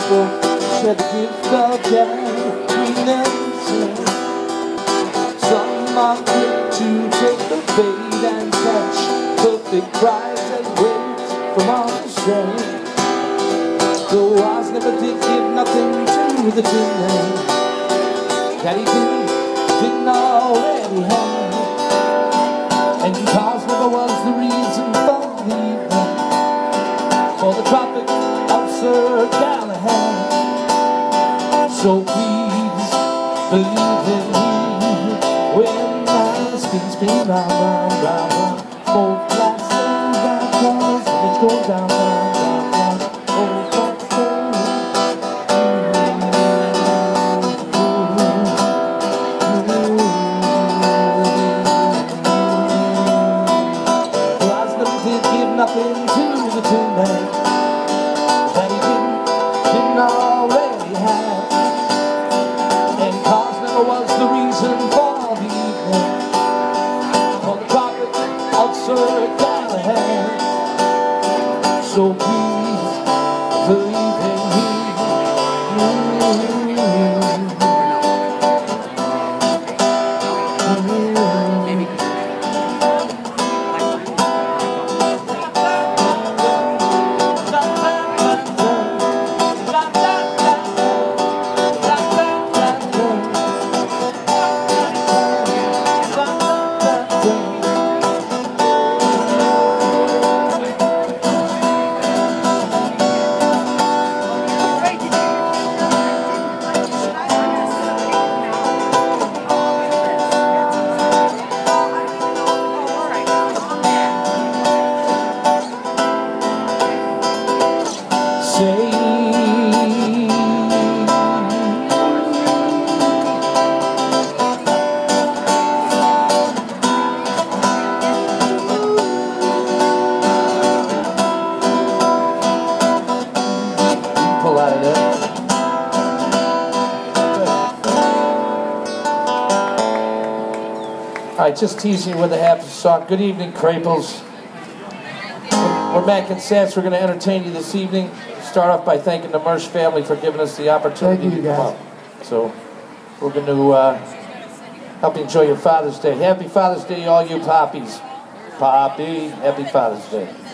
people share the gift of gab between themselves. Some are quick to take the bait and catch perfect cries and waves from on the shore. Though Oz never did give nothing to the Tin Man that he didn't already have, and cause never was the reason for the evening, for the Tropic of Sir Galahad. So please believe in me when I spin round, round, round, round. Both last and round corners, which go down, down, down, down. Both last and well, I never did give nothing to the Tin Man that he didn't already have, and cause never was the reason for the evening, for the Tropic of Sir Galahad. So please believe in me. Pull out of there. All right, just teasing you with a half a song. Good evening, Craples. We're Mac and Sats. We're going to entertain you this evening. Start off by thanking the Mersch family for giving us the opportunity to come up. So we're going to help you enjoy your Father's Day. Happy Father's Day, all you poppies. Poppy, happy Father's Day.